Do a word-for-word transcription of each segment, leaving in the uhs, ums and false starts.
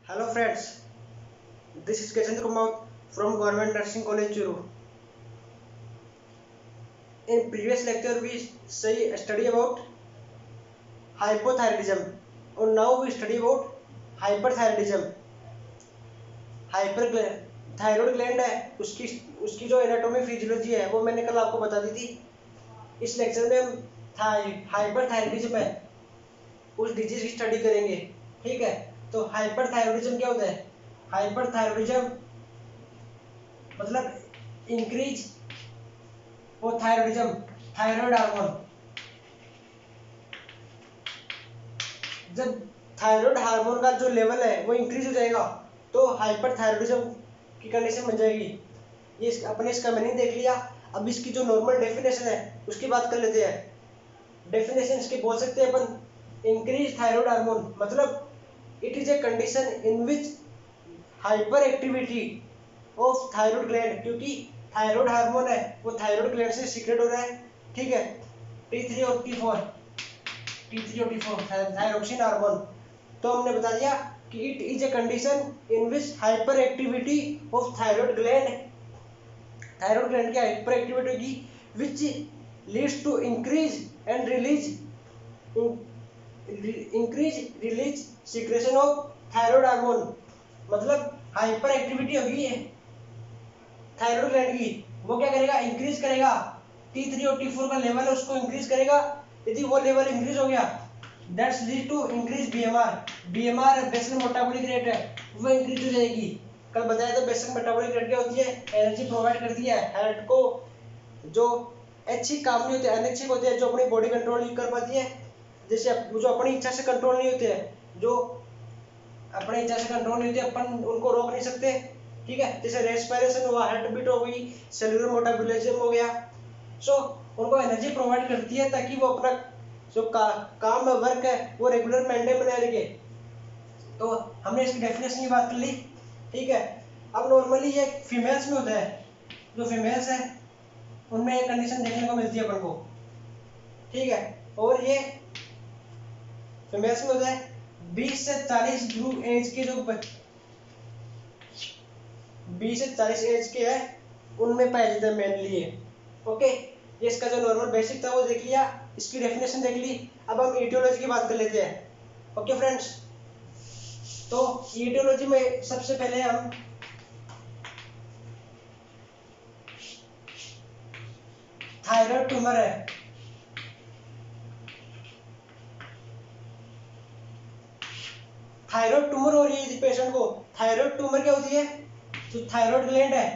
Hello friends, this is Kesendra Kumar from Government Nursing College Churu. In previous lecture we say study about hypothyroidism and now we study about hyperthyroidism. Hyper thyroid gland है उसकी उसकी जो anatomy physiology है वो मैंने कल आपको बता दी थी। इस लेक्चर में हम हाइपरथायराइडिज्म है उस डिजीज की स्टडी करेंगे। ठीक है, तो हाइपरथायराइडिज्म क्या होता है? हाइपरथायराइडिज्म मतलब इंक्रीज वो थायराइडिज्म थायराइड हार्मोन, जब थायराइड हार्मोन का जो लेवल है वो इंक्रीज हो जाएगा तो हाइपरथायराइडिज्म की कंडीशन बन जाएगी। ये अपने इसका मीनिंग देख लिया। अब इसकी जो नॉर्मल डेफिनेशन है उसकी बात कर लेते हैं। डेफिनेशन इसकी बोल सकते हैं अपन इंक्रीज थायराइड हार्मोन मतलब it is a condition in which hyper activity of thyroid gland, क्योंकि थायराइड हार्मोन है वो थायराइड ग्लैंड से सीक्रेट हो रहा है। ठीक है, टी थ्री और टी फोर टी थ्री और टी फोर थायरोक्सिन हार्मोन। तो हमने बता दिया कि it is a condition in which hyper activity of thyroid gland thyroid gland की हाइपर एक्टिविटी होगी which leads to increase and release increase release secretion of thyroid hormone, मतलब hyper activity होगी thyroid gland की, वो क्या करेगा? Increase करेगा। T three और टी फोर का लेवल है उसको इंक्रीज करेगा। यदि वो लेवल इंक्रीज हो गया that's lead to increase BMR. BMR basal metabolic rate है वो इंक्रीज हो जाएगी। कल बताया था बेसल मेटाबॉलिक रेट क्या होती है? एनर्जी प्रोवाइड करती है हार्ट को। जो ऐच्छिक काम नहीं होते अनैच्छिक होते हैं जो अपनी बॉडी कंट्रोल नहीं कर पाती है, जैसे जो अपनी इच्छा से कंट्रोल नहीं होते हैं, जो अपनी इच्छा से कंट्रोल नहीं होते अपन उनको रोक नहीं सकते। ठीक है, जैसे रेस्पिरेशन हुआ, हार्ट बीट हो गई, सेलुलर मेटाबॉलिज्म हो गया। सो उनको एनर्जी प्रोवाइड करती है ताकि वो अपना जो का, काम है वर्क है वो रेगुलर मेंटेन बनाए रखे। तो हमने इसकी डेफिनेशन की बात कर ली। ठीक है, अब नॉर्मली ये फीमेल्स में होता है। जो फीमेल्स है उनमें एक कंडीशन देखने को मिलती है अपन को। ठीक है, और ये फीमेल्स में होता है बीस से चालीस ग्रुप एज के जो बीस से चालीस एज के है उनमें पाया जाता है मेनली ये। ओके, ये इसका जो नॉर्मल बेसिक था वो देख लिया, इसकी डेफिनेशन देख ली। अब हम ईटियोलॉजी की बात कर लेते हैं। ओके फ्रेंड्स, तो ईटियोलॉजी में सबसे पहले हम थायराइड ट्यूमर है। थायराइड ट्यूमर हो रही है पेशेंट को। थायराइड ट्यूमर क्या होती है? जो थायराइड ग्लैंड है,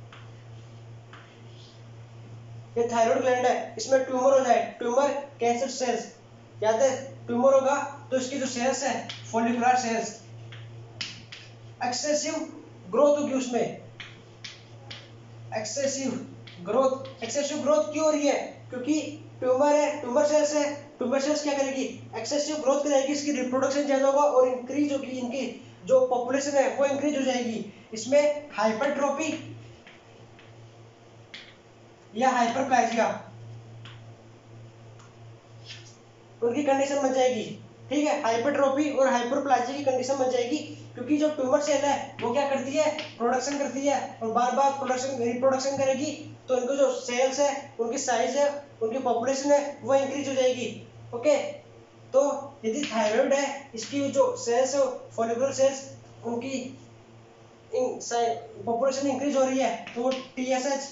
ये थायराइड ग्लैंड है, इसमें ट्यूमर हो जाए, ट्यूमर कैंसर सेल्स, याद है ट्यूमर होगा तो इसकी जो सेल्स है फॉलिकुलर सेल्स, एक्सेसिव ग्रोथ होगी उसमें। एक्सेसिव ग्रोथ एक्सेसिव ग्रोथ क्यों हो रही है? क्योंकि ट्यूमर है, ट्यूमर सेल्स है, ट्यूमर सेल्स क्या करेगी? एक्सेसिव ग्रोथ करेगी, इसकी रिप्रोडक्शन ज्यादा होगा और इंक्रीज होगी, इनकी जो पॉपुलेशन है वो इंक्रीज हो जाएगी। इसमें हाइपरट्रोफी या हाइपरप्लाजिया उनकी कंडीशन बन जाएगी। ठीक है, हाइपरट्रोफी और हाइपरप्लाजिया की कंडीशन बन जाएगी क्योंकि जो ट्यूमर सेल है वो क्या करती है? प्रोडक्शन करती है और बार बार प्रोडक्शन रिप्रोडक्शन करेगी तो इनको जो सेल्स है उनकी साइज है उनकी पॉपुलेशन है वो इंक्रीज हो जाएगी। ओके, तो यदि थायराइड है इसकी जो सेल्स है फॉलिकुलर सेल्स उनकी पॉपुलेशन इंक्रीज हो रही है तो टीएसएच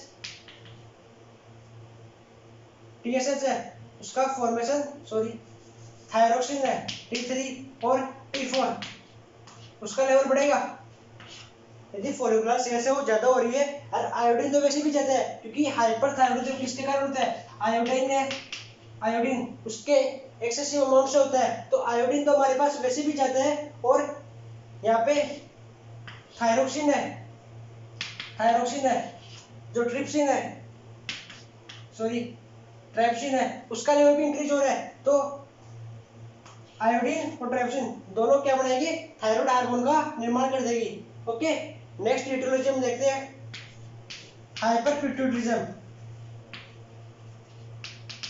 टीएसएच है उसका फॉर्मेशन सॉरी थायरोक्सिन है टी थ्री और टी फोर उसका लेवल बढ़ेगा। यदि फॉलिकुलर सेल्स है वो ज्यादा हो रही है और आयोडीन तो वैसे भी ज्यादा है क्योंकि हाइपरथायराइडिज्म किसके कारण होता है? आयोडीन है, आयोडीन उसके एक्सेसिव अमाउंट से होता है। तो आयोडीन तो हमारे पास वैसे भी ज्यादा है और यहाँ पे थायरोक्सिन है थायरोक्सिन है जो ट्रिप्सिन है सॉरी ट्राइप्सिन है उसका लेवल भी इंक्रीज हो रहा है। तो आयोडीन और ट्राइप्सिन दोनों क्या बनाएगी? थायराइड हार्मोन का निर्माण कर देगी। ओके, नेक्स्ट ईटियोलॉजी हम देखते हैं हाइपरपिट्यूटरिज्म।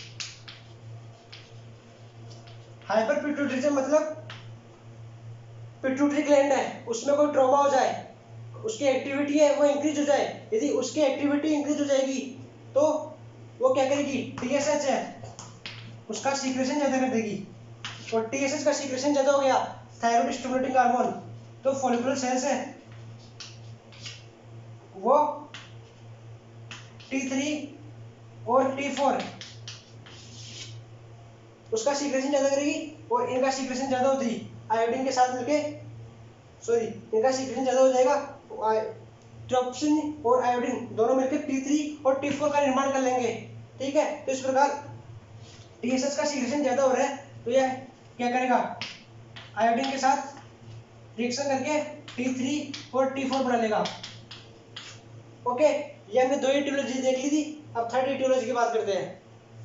हाइपरपिट्यूटरिज्म मतलब पिट्यूटरी ग्लैंड है उसमें कोई ट्रॉमा हो जाए, उसकी एक्टिविटी है वो इंक्रीज हो जाए, यदि उसकी एक्टिविटी इंक्रीज हो जाएगी तो वो क्या करेगी, टीएसएच है उसका सीक्रेशन ज्यादा कर देगी, और टीएसएच का सीक्रेशन ज्यादा हो गया थायराइड स्टिमुलेटिंग हार्मोन, तो फॉलिकुलर सेल्स है वो टी थ्री और टी फोर उसका सीक्रेशन ज्यादा करेगी, और इनका सीक्रेशन ज्यादा होती आयोडीन के साथ मिलके, सॉरी इनका सीक्रेशन ज्यादा हो जाएगा, ट्रोप्सिन और आयोडीन दोनों मिलकर टी थ्री और टी फोर का निर्माण कर लेंगे। ठीक है, तो इस प्रकार टीएसएच का सीक्रेशन ज्यादा हो रहा है तो यह क्या करेगा, आयोडीन के साथ रिएक्शन करके टी थ्री और टी फोर बना लेगा। ओके, ये हमने दो एटियोलॉजी देख ली थी, अब थर्ड एटियोलॉजी की बात करते हैं।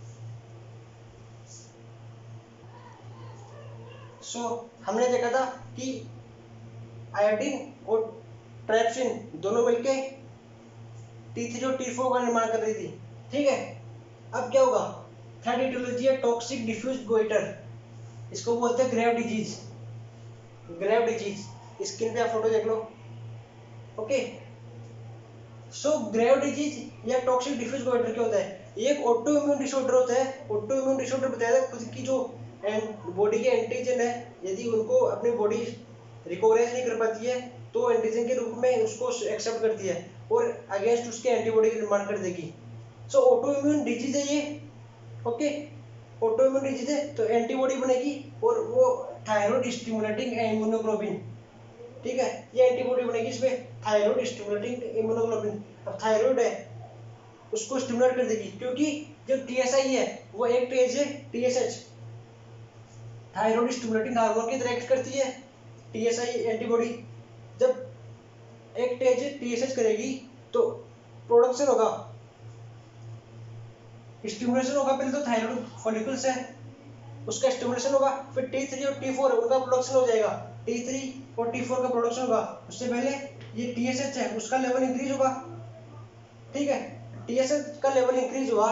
सो so, हमने देखा था कि आयोडीन और ट्राइप्सिन दोनों मिलके टी थ्री और टी फोर का निर्माण कर रही थी। ठीक है, अब क्या होगा, थर्ड एटियोलॉजी है टॉक्सिक डिफ्यूज गोइटर, इसको बोलते हैं grave disease. Grave disease screen पे आप फोटो देख लो। ओके, सो ग्रेव डिजीज या टॉक्सिक डिफ्यूज गोइटर क्या होता है, ये एक ऑटो इम्यून डिसऑर्डर होता है। ऑटो इम्यून डिसऑर्डर बताया था खुद की जो बॉडी के एंटीजन है, यदि उनको अपनी बॉडी रिकॉग्नाइज नहीं कर पाती है तो एंटीजन के रूप में उसको एक्सेप्ट करती है और अगेंस्ट उसके एंटीबॉडी का निर्माण कर देगी। सो ऑटो इम्यून डिजीज है ये। ओके, ऑटो इम्यून डिजीज है तो एंटीबॉडी बनेगी और वो थायराइड स्टिमुलेटिंग इम्यूनोग्लोबिन, ठीक है, ये एंटीबॉडी बनेगी इसमें थायराइड स्टिमुलेटिंग इम्यूनोग्लोबिन। अब थायराइड है उसको स्टिमुलेट कर देगी, क्योंकि जो टीएसआई है वो एक तेज है टीएसएच, थायराइड स्टिमुलेटिंग हार्मोन की तरह एक्ट करती है टीएसआई एंटीबॉडी। जब एक तेज टीएसएच करेगी तो प्रोडक्शन होगा, स्टिमुलेशन होगा, पहले तो थायराइड फॉलिकल्स है उसका स्टिमुलेशन होगा, फिर टी थ्री और टी फोर उनका प्रोडक्शन हो जाएगा, टी थ्री और टी फोर का प्रोडक्शन होगा। उससे पहले ये टीएसएच है उसका लेवल इंक्रीज होगा। ठीक है, टीएसएच का लेवल इंक्रीज हुआ,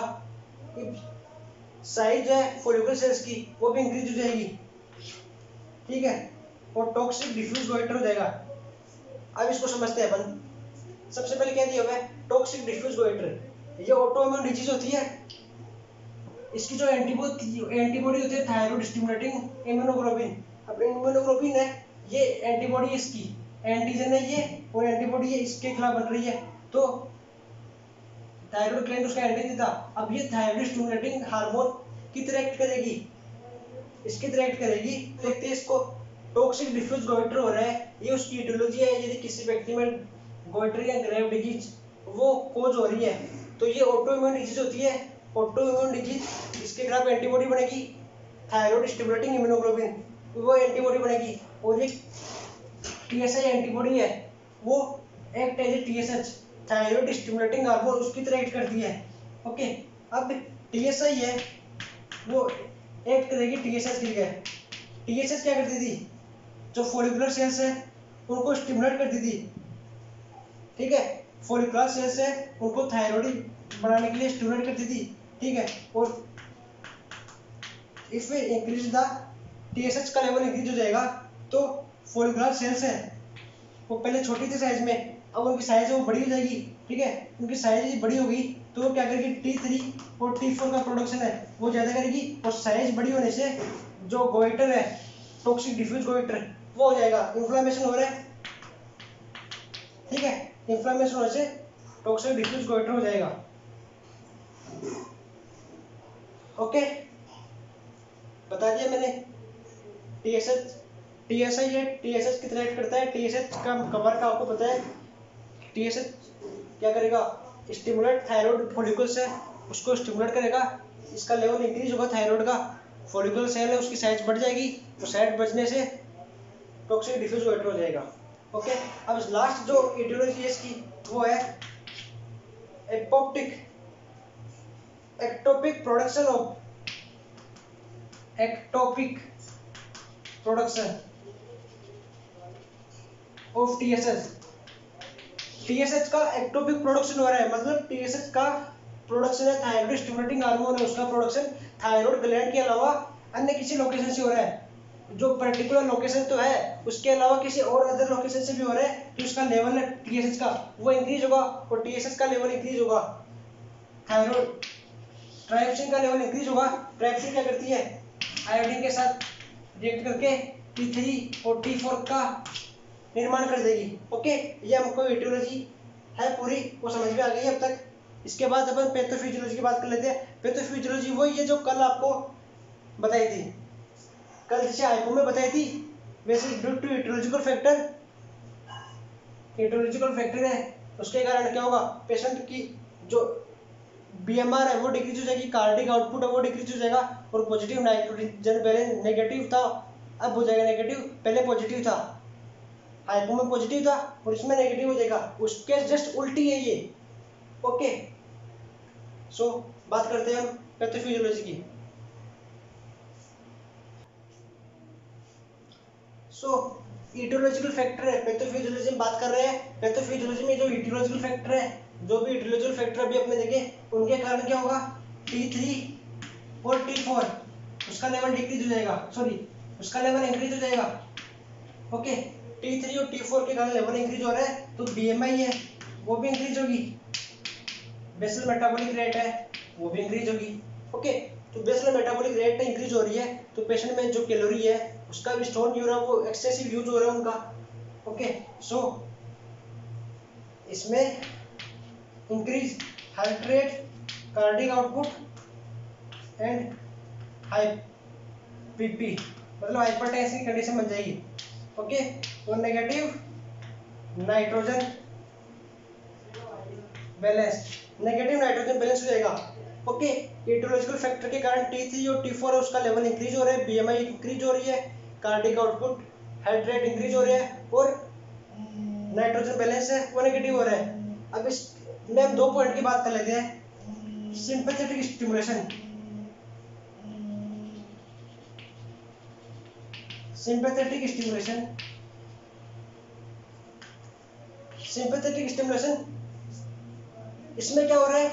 साइज है फॉलिकल सेल्स की वो भी इंक्रीज हो जाएगी। ठीक है, और टॉक्सिक डिफ्यूज गोइटर हो जाएगा। अब इसको समझते हैं अपन। सबसे पहले क्या दिया हुआ है, टॉक्सिक डिफ्यूज गोइटर, ये ऑटोइम्यून डिजीज होती है, इसकी जो एंटीबॉडी एंटीबॉडी होती है थायराइड स्टिमुलेटिंग इम्यूनोग्लोबिन। अब इम्यूनोग्लोबिन है ये एंटीबॉडी, इसकी एंटीजन है ये और एंटीबॉडी है इसके खिलाफ बन रही है, तो थायराइड ग्लैंड उसका एंटीजन था। अब ये थायराइड स्टिमुलेटिंग हार्मोन की तरह एक्ट करेगी, इसकी तरह एक्ट करेगी। देखते हैं इसको टॉक्सिक डिफ्यूज गोइटर हो रहा है, ये उसकी एटियोलॉजी है। यदि किसी व्यक्ति में गोइटर या ग्रेव डिजीज वो कोज हो रही है तो ये ऑटोइम्यून डिजीज होती है। ऑटोइम्यून डिजीज, इसके खिलाफ एंटीबॉडी बनेगी थायराइड स्टिमुलेटिंग इम्यूनोग्लोबिन, वो एंटीबॉडी बनेगी, और ये टीएसआई एंटीबॉडी है वो act as TSH thyroid stimulating hormone उसकी तरह एक्ट करती है। ओके, अब टीएसआई है वो एक्ट करेगी टीएसएच की जगह। टीएसएच क्या करती थी, जो फॉलिकुलर सेल्स है उनको स्टिमुलेट करती थी। ठीक है, फॉलिकुलर सेल्स है उनको थायराइड बनाने के लिए स्टिमुलेट करती थी। ठीक है, और इसमें इंक्रीज द टीएसएच का लेवल इंक्रीज हो जाएगा, तो फॉलिकुलर सेल्स है वो पहले छोटी थी साइज में, अब उनकी साइज वो बड़ी हो जाएगी। ठीक है, उनकी साइज बड़ी होगी तो वो क्या करेगी, टी थ्री और टी फोर का प्रोडक्शन है वो ज्यादा करेगी, और साइज बड़ी होने से जो गोइटर है टॉक्सिक डिफ्यूज गोइटर वो हो जाएगा। इन्फ्लेमेशन हो रहा है, ठीक है, इन्फ्लेमेशन होने से टॉक्सिक डिफ्यूज गोइटर हो जाएगा। ओके, बता दिया मैंने। टीएसएच टीएसआई है, टीएसएच की तरह एक्ट करता है। टीएसएच का कवर का आपको पता है, टीएसएच क्या करेगा, स्टिमुलेट थायराइड फॉलिकल्स है उसको स्टिमुलेट करेगा, इसका लेवल इंक्रीज होगा थायराइड का, फॉलिकुलर सेल है उसकी साइज बढ़ जाएगी, तो साइज बढ़ने से टॉक्सिक डिफ्यूज गोइटर हो जाएगा। ओके, अब लास्ट जो एटियोलॉजी है इसकी वो है apoptic ectopic production of ectopic production of TSH. TSH का एक्टोपिक प्रोडक्शन हो रहा है, मतलब टीएसएच का प्रोडक्शन है थायराइड स्टिमुलेटिंग हार्मोन है उसका प्रोडक्शन थायराइड ग्लैंड के अलावा अन्य किसी लोकेशन से हो रहा है। जो पर्टिकुलर लोकेशन तो है उसके अलावा किसी और अदर लोकेशन से भी हो रहा है तो उसका लेवल है टीएसएच का वो इंक्रीज होगा और टीएसएच का लेवल इंक्रीज होगा। थायराइड ट्राइप्सिन का लेवल इंक्रीज होगा। ट्राइप्सिन क्या करती है, आयोडीन के साथ रिएक्ट करके टी थ्री और टी फोर का निर्माण कर देगी। ओके, ये हमको ईटियोलॉजी है पूरी वो समझ में आ गई अब तक। इसके बाद अपन पैथोफिजियोलॉजी की बात कर लेते हैं। पैथोफिजियोलॉजी वही है जो कल आपको बताई थी, कल जैसे हाइपो में बताई थी वैसे due to aetiological factor, aetiological factor है उसके कारण क्या होगा, पेशेंट की जो बीएमआर है वो डिक्रीज हो जाएगी, कार्डिक आउटपुट है वो डिक्रीज हो जाएगा और पॉजिटिव नाइट्रोजन बैलेंस नेगेटिव था अब हो जाएगा नेगेटिव, पहले पॉजिटिव था, हाइपो में पॉजिटिव था और इसमें नेगेटिव हो जाएगा, उसके जस्ट उल्टी है ये। ओके, सो बात करते हैं हम पैथोफिजियोलॉजी की। सो ईटियोलॉजिकल फैक्टर है, पैथोफिजियोलॉजी में बात कर रहे हैं। पैथोफिजियोलॉजी में जो ईटियोलॉजिकल फैक्टर है, जो भी ईटियोलॉजिकल फैक्टर अभी अपने देखे उनके कारण क्या होगा, टी थ्री और टी फोर उसका लेवल डिक्रीज हो जाएगा, सॉरी उसका लेवल इंक्रीज हो जाएगा। ओके, टी थ्री और टी फोर के कारण लेवल इंक्रीज हो रहा है तो बीएमआई है वो भी इंक्रीज होगी, बेसल मेटाबॉलिक रेट है वो भी इंक्रीज होगी। ओके, तो बेसल मेटाबॉलिक रेट इंक्रीज हो रही है तो पेशेंट में जो कैलोरी है उसका भी स्टोर नहीं हो रहा, वो एक्सेसिव यूज हो रहा है उनका। ओके, सो इसमें increase heart rate, cardiac output and high BP मतलब हाइपरटेंशन की कंडीशन बन जाएगी। ओके, तो negative nitrogen balance, negative nitrogen balance हो जाएगा। ओके, ईटियोलॉजिकल फैक्टर के कारण टी थ्री और टी फोर है उसका लेवल इंक्रीज हो रहा है, बीएमआई इंक्रीज हो रही है, cardiac output heart rate increase हो रहा है और नाइट्रोजन बैलेंस है वो नेगेटिव हो रहा है। अब इस में हम दो पॉइंट की बात कर लेते हैं, sympathetic stimulation, sympathetic stimulation, sympathetic stimulation इसमें क्या हो रहा है,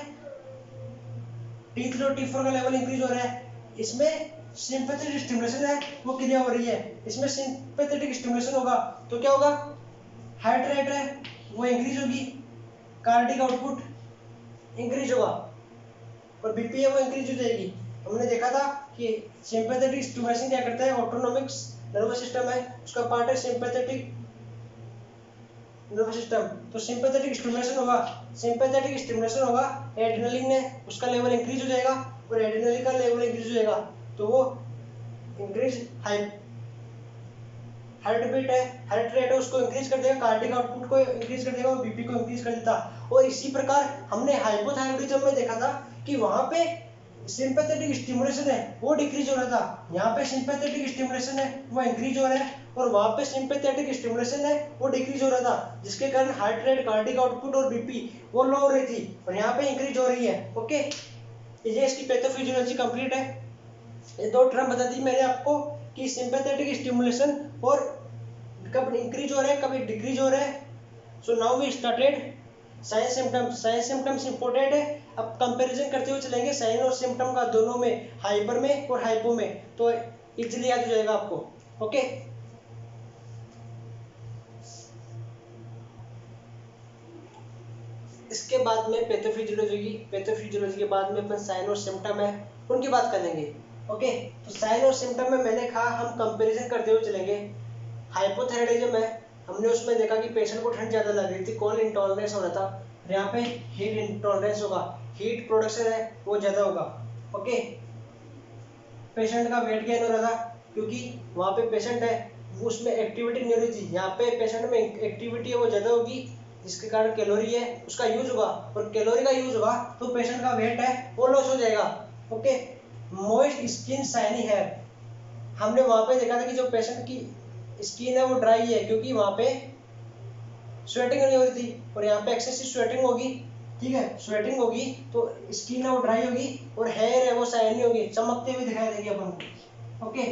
टी थ्री और टी फोर का लेवल इंक्रीज हो रहा है, इसमें सिंपैथेटिक स्टिमुलेशन है वो क्रिया हो रही है, इसमें सिंपैथेटिक स्टिमुलेशन होगा तो क्या होगा, हार्ट रेट है वो इंक्रीज होगी, कार्डिक आउटपुट इंक्रीज होगा और बीपी है वो इंक्रीज हो जाएगी। हमने देखा था कि सिंपैथेटिक स्टिमुलेशन क्या करता है, ऑटोनॉमिक नर्वस सिस्टम है उसका पार्ट है सिंपैथेटिक नर्वस सिस्टम, तो सिंपैथेटिक स्टिमुलेशन होगा, सिंपैथेटिक स्टिमुलेशन होगा, एड्रेनलिन है उसका लेवल इंक्रीज हो जाएगा और एड्रेनलिन का लेवल इंक्रीज हो जाएगा तो वो इंक्रीज हाई हार्ट बीट है, हार्ट रेट है उसको इंक्रीज कर देगा, कार्डिक आउटपुट को इंक्रीज कर देगा और बीपी को इंक्रीज कर देता। और इसी प्रकार हमने हाइपोथायरॉयडिज्म में देखा था कि वहां पे सिंपैथेटिक स्टिमुलेशन है वो डिक्रीज हो रहा था, यहाँ पे सिंपैथेटिक स्टिमुलेशन है वो इंक्रीज हो रहा है और वहां पे सिंपैथेटिक स्टिमुलेशन है वो डिक्रीज हो रहा था, जिसके कारण हार्ट रेट, कार्डिक आउटपुट और बीपी वो लो हो रही थी और यहाँ पे इंक्रीज हो रही है। ओके, ये इसकी पैथोफिजियोलॉजी कंप्लीट है। ये दो टर्म बता दी मैंने आपको कि सिंपैथेटिक स्टिमुलेशन और कब इंक्रीज हो रहा है कब डिक्रीज हो रहा है। So now we started sign symptoms, sign symptoms important है, अब कंपैरिजन करते हुए चलेंगे साइन और सिम्टम का दोनों में, हाइपर में और हाइपो में, तो इजीली याद हो जाएगा आपको। ओके, इसके बाद में पैथोफिजियोलॉजी की पैथोफिजियोलॉजी के बाद में अपन साइन और सिम्टम है उनकी बात करेंगे। ओके, तो साइन और सिम्टम में मैंने कहा हम कंपैरिजन करते हुए चलेंगे। हाइपोथायराइडिज्म है, हमने उसमें देखा कि पेशेंट को ठंड ज्यादा लग रही थी, कोल्ड इंटॉलरेंस हो रहा था, यहाँ पे हीट इंटॉलरेंस होगा, हीट प्रोडक्शन है वो ज्यादा होगा। ओके, पेशेंट का वेट गेन हो रहा था क्योंकि वहाँ पे पेशेंट है उसमें एक्टिविटी नहीं हो रही थी, यहाँ पे पेशेंट में एक्टिविटी है वो ज्यादा होगी जिसके कारण कैलोरी है उसका यूज होगा और कैलोरी का यूज होगा तो पेशेंट का वेट है वो लॉस हो जाएगा। Okay, moist skin shiny hair, हमने वहां पे देखा था कि जो पेशेंट की स्किन है वो ड्राई है क्योंकि वहां पे स्वेटिंग नहीं हो रही थी और यहाँ पे एक्सेसिव स्वेटिंग होगी, ठीक है, स्वेटिंग होगी तो स्किन है वो ड्राई होगी और हेयर है वो शाइनी होगी, चमकते हुए दिखाई देगी अपन को। ओके,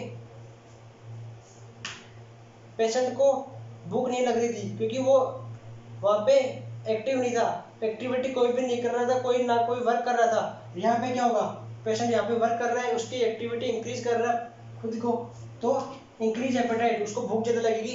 पेशेंट को भूख नहीं लग रही थी क्योंकि वो वहां पे एक्टिव नहीं था, एक्टिविटी कोई भी नहीं कर रहा था, कोई ना कोई वर्क कर रहा था। यहाँ पे क्या होगा, पेशेंट यहाँ पे वर्क कर रहा है, उसकी एक्टिविटी इंक्रीज कर रहा है खुद को, तो इंक्रीज एपेटाइट, उसको भूख ज़्यादा लगेगी।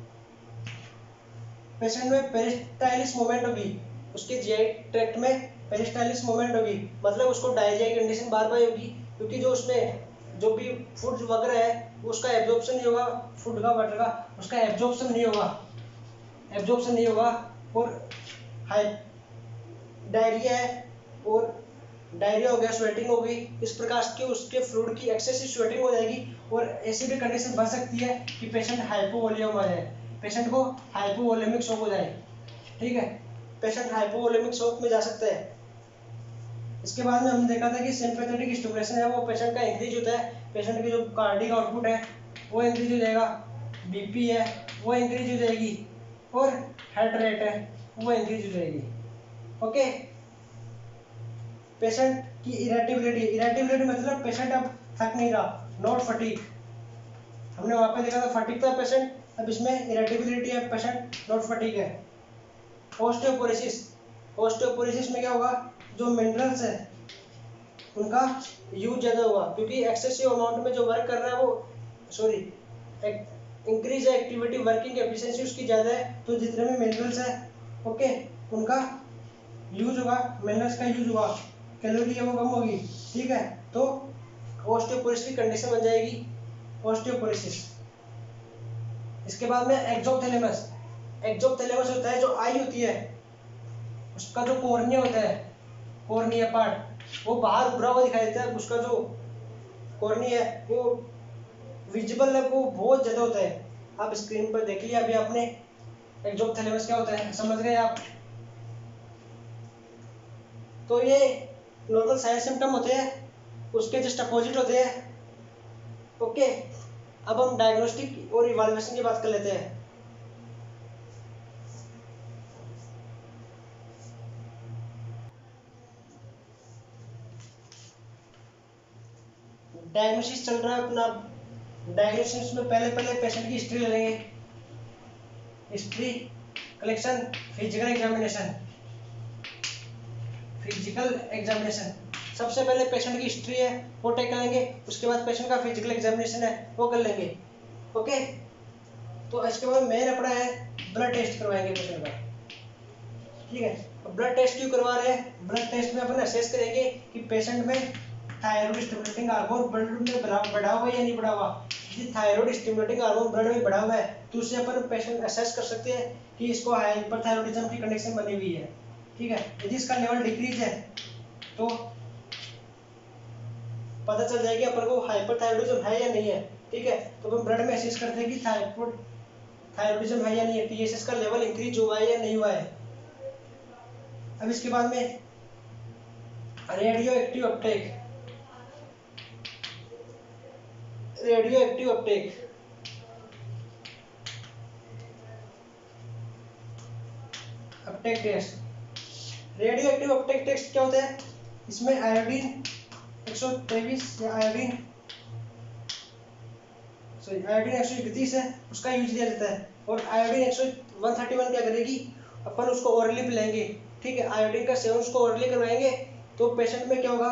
पेशेंट में पेरिस्टाइलिस मूवमेंट होगी, उसके जीआई ट्रैक्ट में पेरिस्टाइलिस मूवमेंट होगी, मतलब उसको डायरिया की कंडीशन बार बार होगी, क्योंकि जो उसमें जो भी फूड वगैरह है उसका एब्जॉर्प्शन नहीं होगा, फूड का वाटर का उसका एब्जॉर्प्शन नहीं होगा, एब्जॉर्प्शन नहीं होगा और हाई डायरिया है और डायरिया हो गया, स्वेटिंग हो गई, इस प्रकार की उसके फ्लूइड की एक्सेसिव स्वेटिंग हो जाएगी और ऐसी भी कंडीशन बन सकती है कि पेशेंट हाइपोवोलियम आ जाए, पेशेंट को हाइपोवोलेमिक शॉक हो जाए। ठीक है, पेशेंट हाइपोवोलेमिक शॉक में जा सकता है। इसके बाद में हमने देखा था कि सिंपैथेटिक स्टिमुलेशन है वो पेशेंट का इंक्रीज होता है, पेशेंट की जो कार्डिक आउटपुट है वो इंक्रीज हो जाएगा, बीपी है वो इंक्रीज हो जाएगी और हार्ट रेट है वो इंक्रीज हो जाएगी। ओके, पेशेंट की इरेटिबिलिटी, इरेटिबिलिटी मतलब पेशेंट अब थक नहीं रहा, नॉट फटीग। हमने वहां पे देखा था फटीग था पेशेंट, अब इसमें इरेटिबिलिटी है, पेशेंट नॉट फटीग है। ऑस्टियोपोरोसिस, ऑस्टियोपोरोसिस में क्या होगा, जो मिनरल्स है उनका यूज ज़्यादा होगा, क्योंकि एक्सेसिव अमाउंट में जो वर्क कर रहा है वो सॉरी इंक्रीज है एक्टिविटी, वर्किंग एफिशिएंसी उसकी ज़्यादा है, तो जितने भी मिनरल्स है ओके उनका यूज होगा, मिनरल्स का यूज होगा, कैलोरी है वो कम होगी। ठीक है, तो ऑस्टियोपोरोसिस की कंडीशन बन जाएगी, ऑस्टियोपोरोसिस। इसके बाद में एक्सोथैलेमस, एक्सोथैलेमस होता है जो आई होती है उसका जो कॉर्निया होता है, कॉर्निया पार्ट वो बाहर उभरा हुआ दिखाई देता है, उसका जो कॉर्निया है वो विजिबल है, वो बहुत ज्यादा होता है। आप स्क्रीन पर देख लिया अभी आपने एक्सोथैलेमस क्या होता है, समझ गए आप। तो ये नॉर्मल साइन सिम्टम होते हैं, उसके जस्ट अपोजिट होते हैं। ओके, अब हम डायग्नोस्टिक और इवैल्यूएशन की बात कर लेते हैं। डायग्नोसिस चल रहा है अपना, डायग्नोसिस में पहले पहले पेशेंट की हिस्ट्री ले लेंगे, history collection, physical examination, physical examination. सबसे पहले पेशेंट की हिस्ट्री है वो टेक कर लेंगे, उसके बाद पेशेंट का फिजिकल एग्जामिनेशन है वो कर लेंगे। ओके, तो इसके बाद मेन अपना है ब्लड टेस्ट करवाएंगे पेशेंट का। ठीक है, ब्लड टेस्ट क्यों करवा रहे हैं, ब्लड टेस्ट में अपन असेस करेंगे कि पेशेंट में थायराइड स्टिमुलेटिंग हार्मोन ब्लड में बढ़ा हुआ है या नहीं बढ़ा हुआ। यदि थायराइड स्टिमुलेटिंग हार्मोन ब्लड में बढ़ा हुआ है तो उससे अपन पेशेंट असेस कर सकते हैं कि इसको हाइपरथायराइडिज्म की कंडीशन बनी हुई है। ठीक है, यदि इसका लेवल डिक्रीज है तो पता चल जाएगी अपन को हाइपरथायराइडिज्म है या नहीं है। ठीक है, तो अपन ब्लड में असेस करते हैं कि थायराइड थायराइडिज्म है या नहीं है, टीएसएच का लेवल इंक्रीज हुआ है या नहीं हुआ है। अब इसके बाद में radioactive uptake, radioactive uptake uptake test. Radioactive uptake test क्या होता है, इसमें आयोडीन एक सौ तेईस या आयोडीन सॉरी आयोडीन एक सौ इकतीस है उसका यूज किया जाता है, और आयोडीन एक सौ इकतीस क्या करेगी, अपन उसको ओरली पिलाएंगे। ठीक है, आयोडीन का सेवन उसको ओरली करवाएंगे तो पेशेंट में क्या होगा,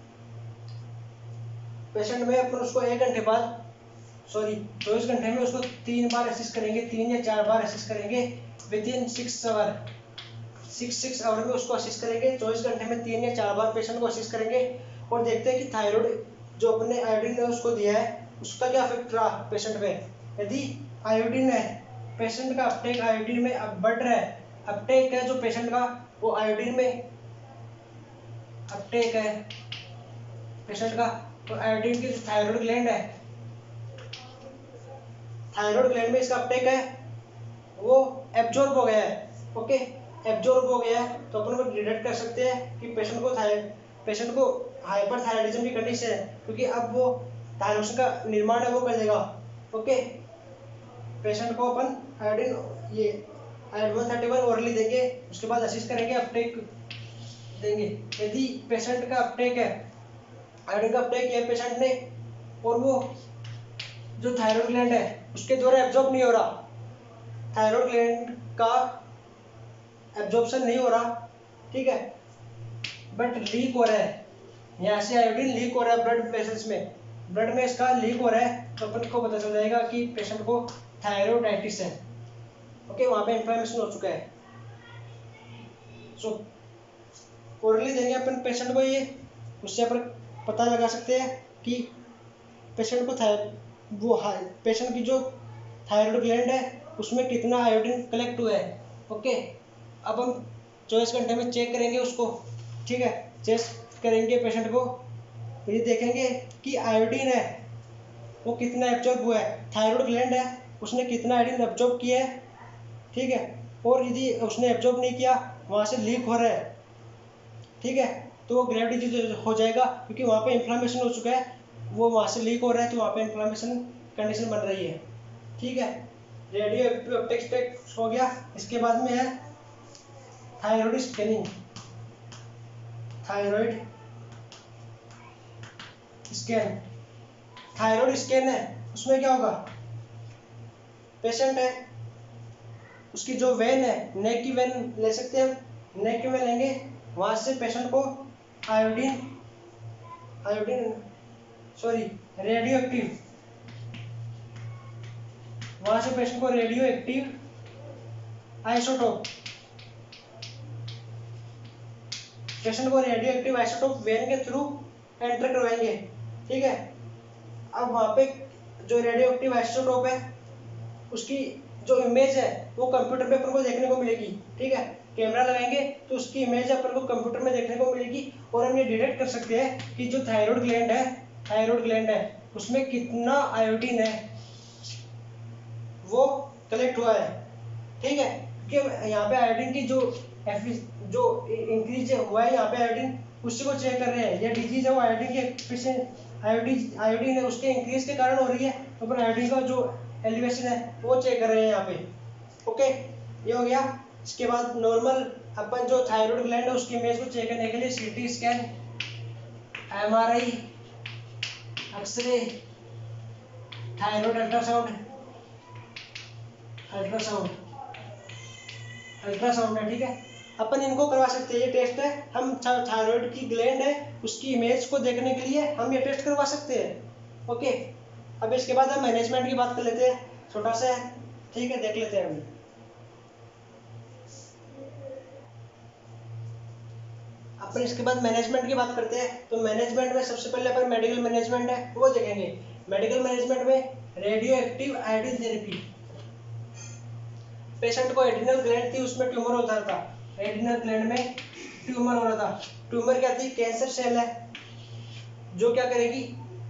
पेशेंट में अपन उसको एक घंटे बाद सॉरी चौबीस घंटे में उसको तीन बार असिस्ट करेंगे, तीन या चार बार असिस्ट करेंगे within six hour six six hour में उसको असिस्ट करेंगे, चौबीस घंटे में तीन या चार बार पेशेंट को असिस्ट करेंगे और देखते हैं कि थायराइड जो अपने आयोडीन ने उसको दिया है उसका क्या इफेक्ट रहा पेशेंट में। यदि आयोडीन है, पेशेंट का अपटेक आयोडीन में अब बढ़ रहा है, अपटेक है जो पेशेंट का वो आयोडीन में अपटेक है पेशेंट का, तो आयोडीन की जो थायराइड ग्लैंड है, थायराइड ग्लैंड में इसका अपटेक है वो एब्जॉर्ब हो गया है। ओके, एब्जॉर्ब हो गया है तो अपन को डिटेक्ट कर सकते हैं कि पेशेंट को पेशेंट को हाइपरथायराइडिज्म की कंडीशन है, क्योंकि अब वो थायरोसिन का निर्माण है वो कर देगा। ओके, पेशेंट को अपन आयोडीन ये आयोडीन एक सौ इकतीस ओरली देंगे, उसके बाद असिस्ट करेंगे, अपटेक देंगे। यदि पेशेंट का अपटेक है, आयोडीन का अपटेक है पेशेंट ने और वो जो थायराइड ग्लैंड है उसके द्वारा एब्जॉर्ब नहीं हो रहा, थायराइड ग्लैंड का एब्जॉर्प्शन नहीं हो रहा, ठीक है, बट लीक हो रहा है, यहाँ से आयोडीन लीक हो रहा है ब्लड वेसल्स में, ब्लड में इसका लीक हो रहा है तो अपन को पता चल जाएगा कि पेशेंट को थायरोइडाइटिस है। ओके, वहाँ पे इन्फ्लेमेशन हो चुका है। सो ओरली देंगे अपन पेशेंट को ये, उससे अपन पता लगा सकते हैं कि पेशेंट को थाय वो पेशेंट की जो थायराइड ग्लैंड है उसमें कितना आयोडीन कलेक्ट हुआ है। ओके, अब हम चौबीस घंटे में चेक करेंगे उसको, ठीक है, चेक करेंगे पेशेंट को, तो ये देखेंगे कि आयोडीन है वो कितना एब्जॉर्ब हुआ है, थायराइड ग्लैंड है उसने कितना आयोडीन एब्जॉर्ब किया है, ठीक है, और यदि उसने एब्जॉर्ब नहीं किया वहाँ से लीक हो रहा है, ठीक है, तो वो ग्रेविटी डिजीज हो जाएगा क्योंकि वहाँ पे इन्फ्लामेशन हो चुका है, वो वहाँ से लीक हो रहा है तो वहाँ पे इन्फ्लामेशन कंडीशन बन रही है, ठीक है। रेडियो एक्टिव अपटेक टेस्ट हो गया। इसके बाद में है thyroid scanning. Thyroid scan thyroid scan है, उसमें क्या होगा, पेशेंट है उसकी जो वेन है, नेक की वेन ले सकते हैं, नेक की वेन लेंगे, वहाँ से पेशेंट को iodine iodine sorry radioactive वहाँ से पेशेंट को रेडियो एक्टिव आइसोटोप पेशेंट को रेडियो एक्टिव आइसोटोप वेन के थ्रू एंटर करवाएंगे, ठीक है। अब वहाँ पे जो रेडियो एक्टिव आइसोटोप है उसकी जो इमेज है वो कंप्यूटर पे अपन को देखने को मिलेगी, ठीक है, कैमरा लगाएंगे तो उसकी इमेज अपन को कंप्यूटर में देखने को मिलेगी और हम ये डिटेक्ट कर सकते हैं कि जो थायराइड ग्लैंड है थायराइड ग्लैंड है उसमें कितना आयोडीन है वो कलेक्ट हुआ है, ठीक है, क्योंकि यहाँ पे आयोडीन की जो जो इंक्रीज हुआ है यहाँ पे आयोडीन उसी को चेक कर रहे हैं। ये डिजीज है वो आयोडीन के आयोडीन आयोडीन है उसके इंक्रीज के कारण हो रही है, तो अपन आयोडीन का जो एलिवेशन है वो चेक कर रहे हैं यहाँ पे। ओके, ये हो गया। इसके बाद नॉर्मल अपन जो थायराइड ग्लैंड है उसकी इमेज को चेक करने के लिए CT scan, MRI, X-ray, thyroid ultrasound ultrasound ultrasound है, ठीक है, अपन इनको करवा सकते हैं। ये टेस्ट है, हम थायराइड की ग्लैंड है उसकी इमेज को देखने के लिए हम ये टेस्ट करवा सकते हैं। ओके, अब इसके बाद हम मैनेजमेंट की बात कर लेते हैं, छोटा सा है, ठीक है, देख लेते हैं हम। अपन इसके बाद मैनेजमेंट की बात करते हैं, तो मैनेजमेंट में सबसे पहले अपन मेडिकल मैनेजमेंट है वो देखेंगे। मेडिकल मैनेजमेंट में radioactive iodine therapy, patient को एड्रिनल ग्लैंड थी उसमें ट्यूमर होता था, एड्रिनल ग्लैंड में ट्यूमर हो रहा था, ट्यूमर क्या थी, कैंसर सेल है जो क्या करेगी,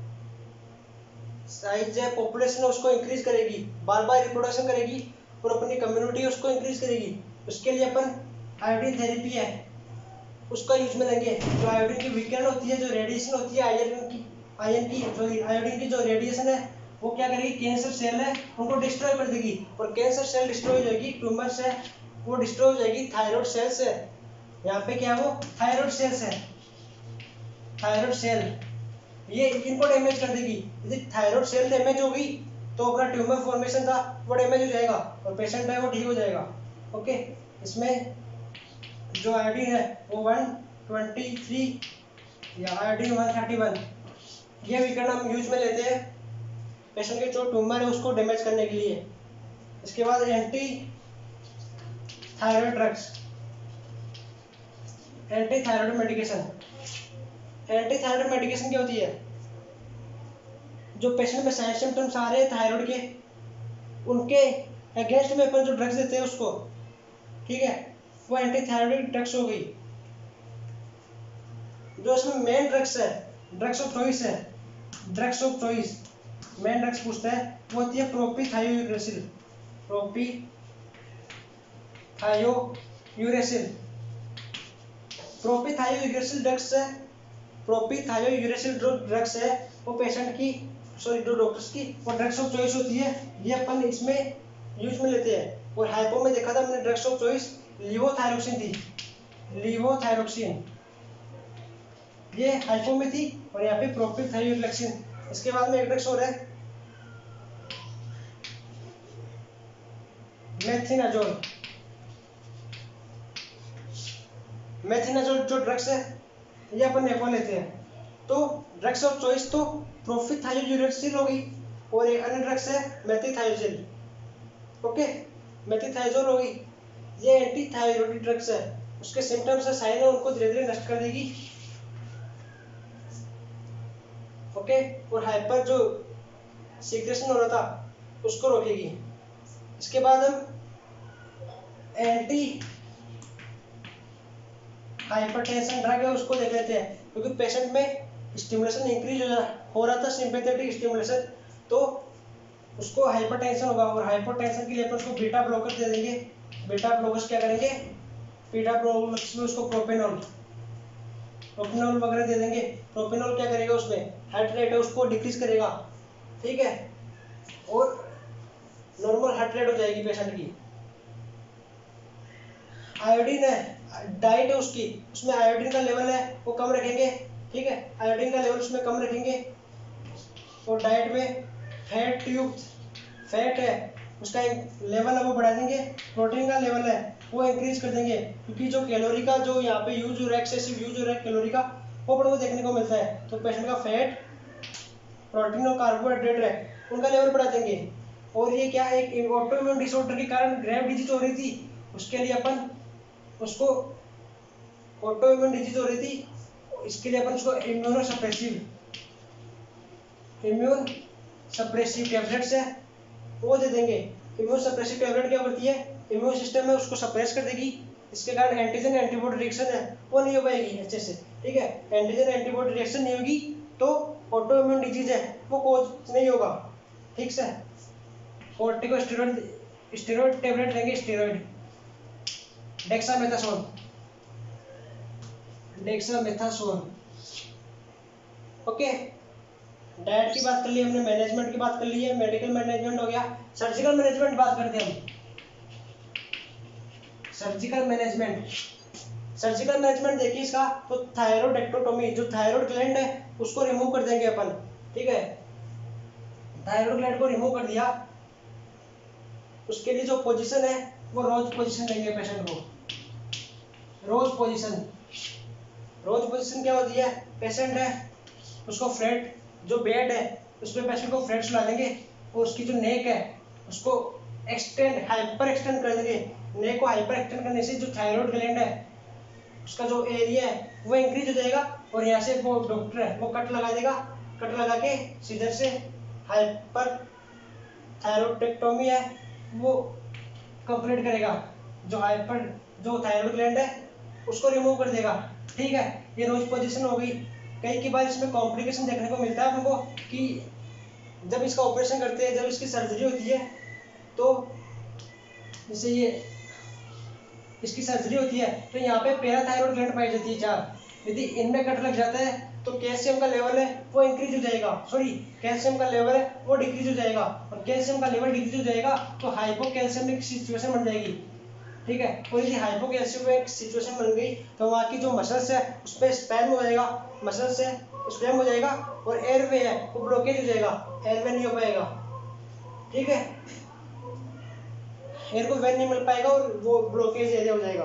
साइज है पॉपुलेशन उसको इंक्रीज करेगी, बार बार रिप्रोडक्शन करेगी और अपनी कम्युनिटी उसको इंक्रीज करेगी। उसके लिए अपन आयोडीन थेरेपी है उसका यूज में लेंगे। जो आयोडीन की विकिरण होती है, जो रेडिएशन होती है आयरन की आयरन की सॉरी आयोडीन की जो रेडिएशन है वो क्या करेगी, कैंसर सेल है उनको डिस्ट्रॉय कर देगी, और कैंसर सेल डिस्ट्रॉय हो जाएगी, ट्यूमर से वो डिस्ट्रॉय हो जाएगी थायराइड सेल से। यहाँ पे क्या वो थायराइड सेल्स है, थायराइड सेल ये इनको डैमेज कर देगी। यदि थायराइड सेल डैमेज होगी तो अपना ट्यूमर फॉर्मेशन था वो डैमेज हो जाएगा और पेशेंट है वो ठीक हो जाएगा। ओके, इसमें जो आयोडीन है वो वन ट्वेंटी थ्री या आयोडीन वन थर्टी वन ये विकिरण हम यूज में लेते हैं पेशेंट के जो ट्यूमर है उसको डैमेज करने के लिए। इसके बाद anti thyroid drugs, anti thyroid medication. Anti thyroid medication क्या होती है, जो पेशेंट में साइन सिम्टम्स आ रहे हैं थायराइड के उनके अगेंस्ट में अपन जो ड्रग्स देते हैं उसको, ठीक है, वो एंटी थायराइड ड्रग्स हो गई। जो इसमें मेन ड्रग्स है, ड्रग्स ऑफ चॉइस है, drugs of choice main drugs पूछता है वो होती है प्रोपीथायोयूरेसिल, प्रोपीथायोयूरेसिल प्रोपीथायोयूरेसिल ड्रग्स है प्रोपीथायोयूरेसिल जो ड्रग्स है वो पेशेंट की सॉरी जो डॉक्टर्स की वो ड्रग्स ऑफ चॉइस होती है, ये अपन इसमें यूज में लेते हैं। और हाइपो में देखा था हमने ड्रग्स ऑफ चॉइस लीवोथायरोक्सिन थी, लीवोथायरोक्सिन ये हाइपो में थी और यहाँ पे प्रोपीथायोयूरेसिल। इसके बाद में एक ड्रग्स हो रहा है मेथिनाजोल। मेथिनाजोल जो ड्रग्स है ये अपन नेपो लेते हैं। तो ड्रग्स ऑफ चॉइस तो प्रोफीथायोजुरेसिल हो गई और एक अन्य ड्रग्स है मेथिथायोजिल। ओके, मेथिथायोजोल हो गई, ये एंटी थायराइड ड्रग्स है, उसके सिम्टम्स है साइन है उनको धीरे धीरे नष्ट कर देगी। ओके, और हाइपर जो सीक्रेशन हो रहा था उसको रोकेगी। इसके बाद हम एंटी हाइपरटेंशन ड्रग है उसको देख लेते हैं, क्योंकि पेशेंट में स्टिमुलेशन इंक्रीज हो रहा था, सिंपैथेटिक स्टिमुलेशन, तो उसको हाइपरटेंशन होगा और हाइपरटेंशन के लिए अपन उसको बीटा ब्लॉकर दे देंगे। बीटा ब्लॉकर्स क्या करेंगे, बीटा ब्लॉकर्स में उसको प्रोपेनॉल प्रोपेनॉल वगैरह दे देंगे। प्रोपेनॉल क्या करेगा, उसमें हार्ट रेट है उसको डिक्रीज करेगा, ठीक है, और नॉर्मल हार्ट रेट हो जाएगी पेशेंट की। आयोडीन है, डाइट है उसकी, उसमें आयोडीन का लेवल है वो कम रखेंगे, ठीक है, आयोडीन का लेवल उसमें कम रखेंगे। और डाइट में फैट युक्त फैट है उसका लेवल है वो बढ़ा देंगे। प्रोटीन का लेवल है वो इंक्रीज कर देंगे, क्योंकि जो कैलोरी का जो यहाँ पे यूज हो रहा है, एक्सेसिव यूज हो रहा है कैलोरी का, वो अपन को देखने को मिलता है। तो पेशेंट का फैट, प्रोटीन और कार्बोहाइड्रेट है उनका लेवल बढ़ा देंगे। और ये क्या, एक ऑटोइम्यून डिसऑर्डर के कारण ग्रेव डिजीज हो रही थी, उसके लिए अपन उसको ऑटोइम्यून डिजीज हो रही थी, इसके लिए अपन उसको immunosuppressive immune suppressive tablets है वो दे देंगे। इम्यून सप्रेसिव टैबलेट क्या करती है, इम्यून सिस्टम है उसको सप्रेस कर देगी, इसके कारण एंटीजन एंटीबॉडी रिएक्शन है वो नहीं हो पाएगी अच्छे से, ठीक है, एंटीजन एंटीबॉडी रिएक्शन नहीं होगी तो ऑटोइम्यून डिजीज है वो कोज नहीं होगा, ठीक से। कॉर्टिकोस्टेरॉइड स्टेरॉइड टैबलेट लेंगे, steroid dexamethasone dexamethasone okay. Diet की बात कर ली हमने, मैनेजमेंट की बात कर ली है, मेडिकल मैनेजमेंट हो गया। सर्जिकल मैनेजमेंट बात करते हैं हम, सर्जिकल मैनेजमेंट सर्जिकल मैनेजमेंट देखिए इसका, तो थायरोइडेक्टोटोमी, जो थायराइड ग्लैंड है उसको रिमूव कर देंगे अपन, ठीक है, थायराइड ग्लैंड को रिमूव कर दिया, उसके लिए जो पोजीशन है वो रोज पोजीशन देंगे पेशेंट को, रोज पोजीशन। रोज पोजीशन क्या होती है, पेशेंट है उसको फ्लैट जो बेड है उसमें पेशेंट को फ्लैट सुला देंगे और उसकी जो नेक है उसको एक्सटेंड हाइपर एक्सटेंड कर देंगे। नेक को हाइपर एक्सटेंड करने से जो थायराइड ग्लैंड है उसका जो एरिया है वो इंक्रीज हो जाएगा, और यहाँ से वो डॉक्टर है वो कट लगा देगा, कट लगा के सीधे से हाइपर थायरोइडेक्टोमी है वो कंप्लीट करेगा, जो हाइपर जो थायराइड ग्लैंड है उसको रिमूव कर देगा, ठीक है। ये रोज पोजीशन हो गई। कई की बार इसमें कॉम्प्लिकेशन देखने को मिलता है हमको कि जब इसका ऑपरेशन करते हैं, जब इसकी सर्जरी होती है, तो जैसे ये इसकी सर्जरी होती है तो यहाँ पे पैराथायरॉइड ग्लैंड पाई जाती है चार, यदि इनमें कट लग जाता है तो कैल्शियम का लेवल है वो इंक्रीज हो जाएगा, सॉरी कैल्शियम का लेवल है वो डिक्रीज हो जाएगा, और कैल्शियम का लेवल डिक्रीज हो जाएगा तो हाइपोकैल्शियमिक सिचुएशन बन जाएगी, ठीक है। और यदि हाइपोकैल्शियमिक सिचुएशन बन गई तो वहाँ की जो मसल्स है उस पर स्पैम हो जाएगा, मसल्स है स्पैम हो जाएगा, और एयरवे है वो ब्लॉकेज हो जाएगा, एयरवे नहीं हो पाएगा, ठीक है, एयर को वेन नहीं मिल पाएगा और वो ब्लॉकेज एरिया हो जाएगा।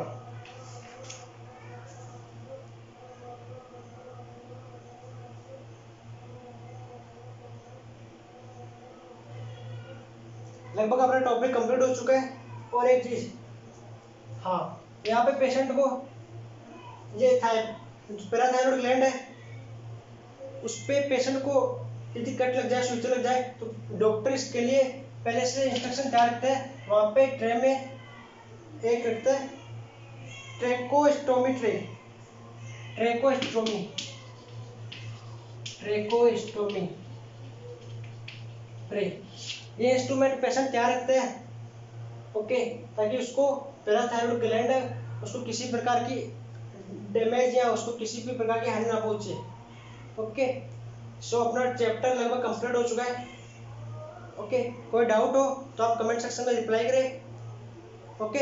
लगभग अपना टॉपिक कंप्लीट हो चुका है। और एक चीज, हाँ, यहाँ पे पेशेंट को ये पैराथायरॉइड ग्लैंड है उस पे पेशेंट को यदि कट लग जाए, सुई लग जाए, तो डॉक्टर इसके लिए पहले से इंस्ट्रक्शन तैयार रखते हैं, वहाँ पे ट्रे में एक रखता है tracheostomy tray tracheostomy tracheostomy tray ये इंस्ट्रूमेंट पेशेंट तैयार रखते हैं, ओके, ताकि उसको पैराथायरॉइड ग्लैंड है उसको किसी प्रकार की डैमेज या उसको किसी भी प्रकार की हानि ना पहुंचे, ओके। सो अपना चैप्टर लगभग कंप्लीट हो चुका है, ओके। कोई डाउट हो तो आप कमेंट सेक्शन में रिप्लाई करें, okay.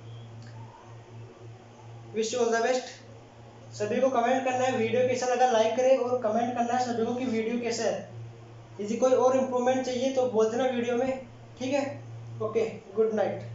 Wish you all the best. सभी को कमेंट करना है वीडियो कैसा लगा, लाइक करें, और कमेंट करना है सभी को कि वीडियो कैसा है। यदि कोई और इम्प्रूवमेंट चाहिए तो बोल देना वीडियो में, ठीक है, ओके। Good night.